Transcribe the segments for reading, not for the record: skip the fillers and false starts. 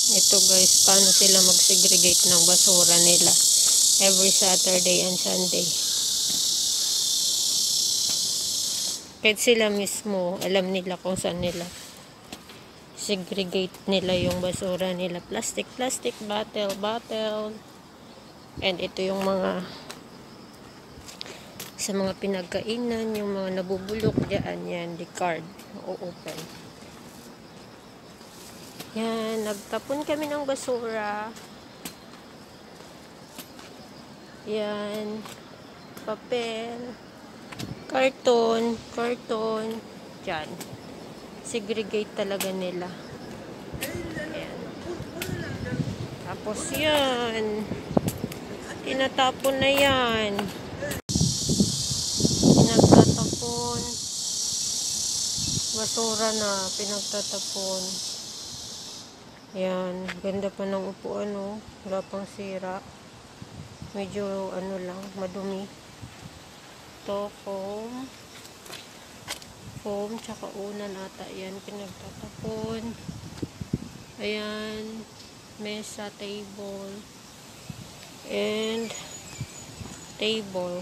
Ito guys, paano sila mag-segregate ng basura nila every Saturday and Sunday. Kahit sila mismo, alam nila kung saan nila segregate nila yung basura nila. Plastic, bottle. And ito yung mga sa mga pinagkainan, yung mga nabubulok dyan, yan, the card, o-open. Yan, nagtapon kami ng basura. Yan, papel, karton, dyan. Segregate talaga nila. Yan. Tapos yan, tinatapon na yan. Pinagtatapon. Basura na, pinagtatapon. Yan, ganda pa ng upuan, oh. Wala pang sira. Medyo ano lang, madumi. Ito, foam, tsaka unan ata. Yan, pinagtatapon. Ayan, mesa, table. And table.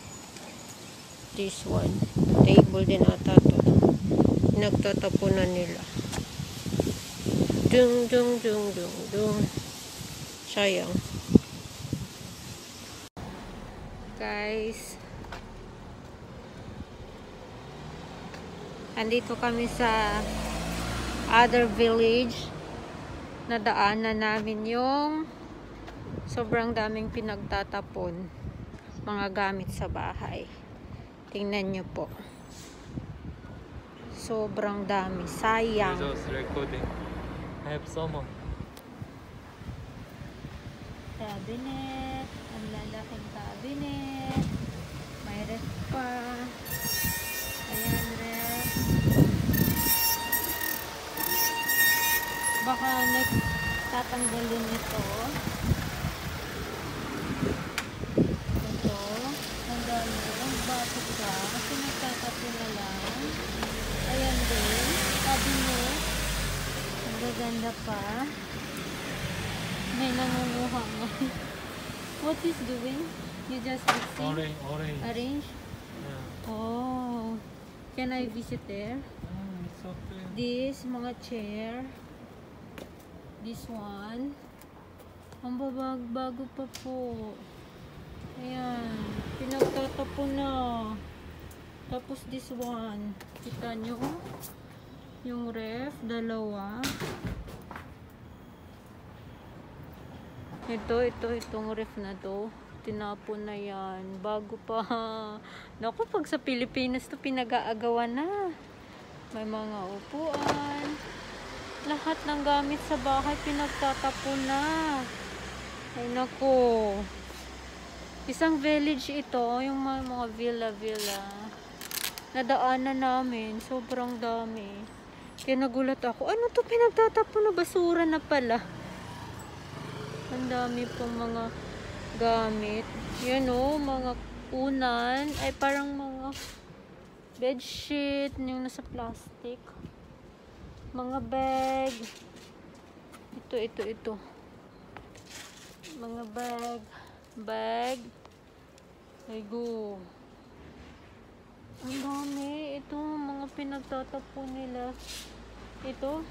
This one. Table din ata to. Pinagtatapunan nila. Dung. Sayang. Guys, andito kami sa other village. Nadaanan namin yung sobrang daming pinagtatapon mga gamit sa bahay. Tingnan nyo po. Sobrang dami. Sayang. I have someone. Cabinet. Ang lalaking cabinet. May ref pa. Ayan, ref. Baka next tatanggalin ito. Ito. Ang dami. Ang bakit ka? Kasi nagtatapon na lang. Ayan din. Cabinet. Ang gaganda pa. May nangunguha nga. What is doing? You just fixing? Arrange? Yeah. Oh. Can I visit there? It's okay. This, mga chair. This one. Ang bago pa po. Ayan. Pinagtatapon na. Tapos this one. Kita nyo? Yung ref, dalawa. Itong ref na to. Tinapon na yan. Bago pa. Naku, pag sa Pilipinas to pinag-aagawan na. May mga upuan. Lahat ng gamit sa bahay pinagtatapon na. Ay naku. Isang village ito. Yung mga villa. Nadaanan namin. Sobrang dami. Kaya nagulat ako. Ano to pinagtatapon na? Basura na pala. Ang dami pong mga gamit. Yan o, mga unan. Ay parang mga bedsheet. Yung nasa plastic. Mga bag. Ito. Mga bag. Ay go. Ang dami. Ito, mga pinagtatapon nila. Ito.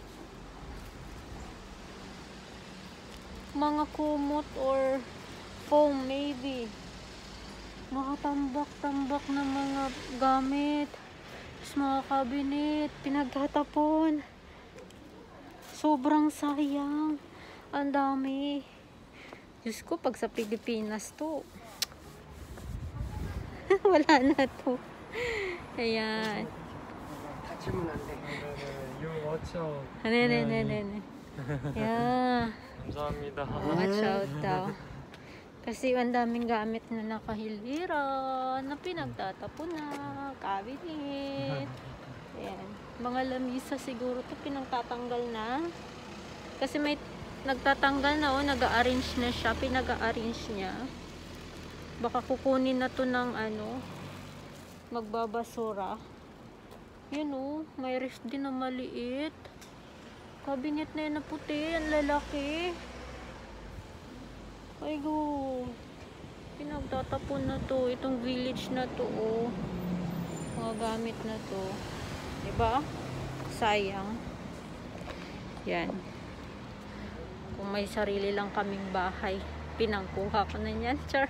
Mga kumot or foam maybe. Nakatambak-tambak na mga gamit. Tapos mga cabinet. Pinagtatapon. Sobrang sayang. Ang dami. Diyos ko, pag sa Pilipinas to. Wala na to. Ayan. You watch out. Ne. Yeah. 감사합니다. Watch out daw. Kasi ang daming gamit na nakahilira, na pinagtatapon na, cabinet. Ayan. Mga lamisa siguro to pinagtatanggal na. Kasi may nagtatanggal na, nag-a-arrange na siya, pinag-a-arrange niya. Baka kukunin na to ng magbabasura. Yun may ref din na maliit. Cabinet na yan na puti. Ang lalaki. Ay go. Pinagtatapon na to. Itong village na to. Oh. Mga gamit na to. Diba? Sayang. Yan. Kung may sarili lang kaming bahay, pinangkuha ko na yan. Char.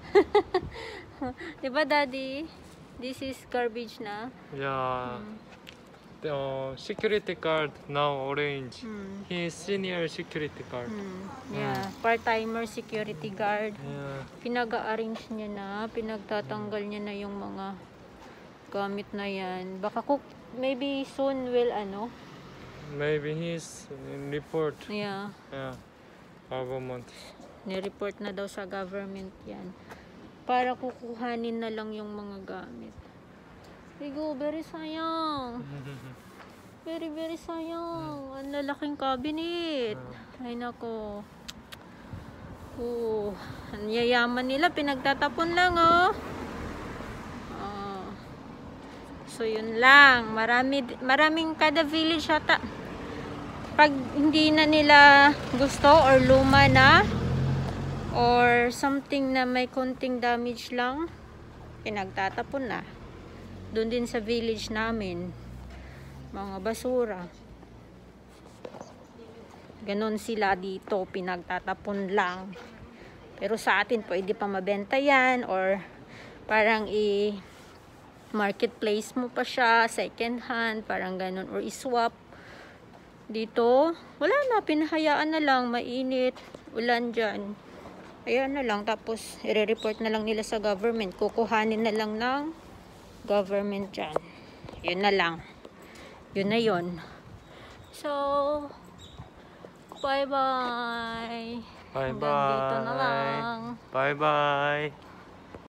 Diba, Daddy? This is garbage na. Yeah. The security guard now orange. He is senior security guard. Yeah. Part-timer security guard. Yeah. Pinag-arrange niya na. Pinagtatanggal niya na yung mga gamit na yan. Baka maybe soon will Maybe he's in report. Yeah. Yeah. Government. Ni-report na daw sa government yan. Para kukuhanin na lang yung mga gamit. Bigo, very sayang. Very, very sayang. Ang lalaking cabinet. Ay nako. Ang yayaman nila. Pinagtatapon lang, oh. So, yun lang. Maraming kada village ata. Pag hindi na nila gusto or luma na or something na may konting damage lang, pinagtatapon na. Doon din sa village namin, mga basura. Ganon sila dito, pinagtatapon lang. Pero sa atin, pwede pa mabenta yan or parang marketplace mo pa siya, second hand, parang ganon, or iswap. Dito, wala na, pinahayaan na lang, mainit, ulan dyan. Ayan na lang, tapos i-report na lang nila sa government, kukuhanin na lang ng government dyan. Yun na lang. Yun na yun. So, bye-bye. Bye-bye. Hanggang dito na lang. Bye-bye.